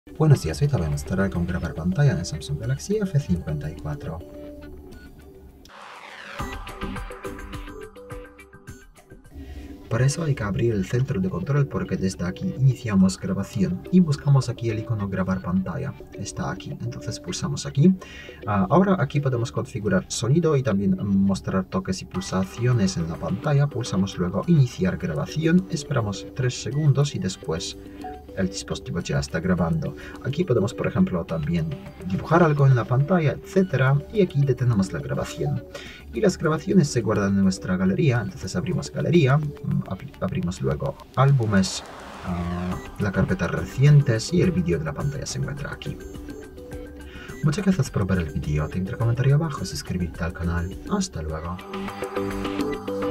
Buenos días, hoy te voy a mostrar cómo grabar pantalla en el Samsung Galaxy F54. Para eso hay que abrir el centro de control porque desde aquí iniciamos grabación y buscamos aquí el icono grabar pantalla. Está aquí, entonces pulsamos aquí. Ahora aquí podemos configurar sonido y también mostrar toques y pulsaciones en la pantalla. Pulsamos luego iniciar grabación, esperamos 3 segundos y después el dispositivo ya está grabando. Aquí podemos, por ejemplo, también dibujar algo en la pantalla, etcétera, y aquí detenemos la grabación. Y las grabaciones se guardan en nuestra galería, entonces abrimos galería, abrimos luego álbumes, la carpeta recientes y el vídeo de la pantalla se encuentra aquí. Muchas gracias por ver el vídeo, te invito a comentario abajo, suscribirte al canal. Hasta luego.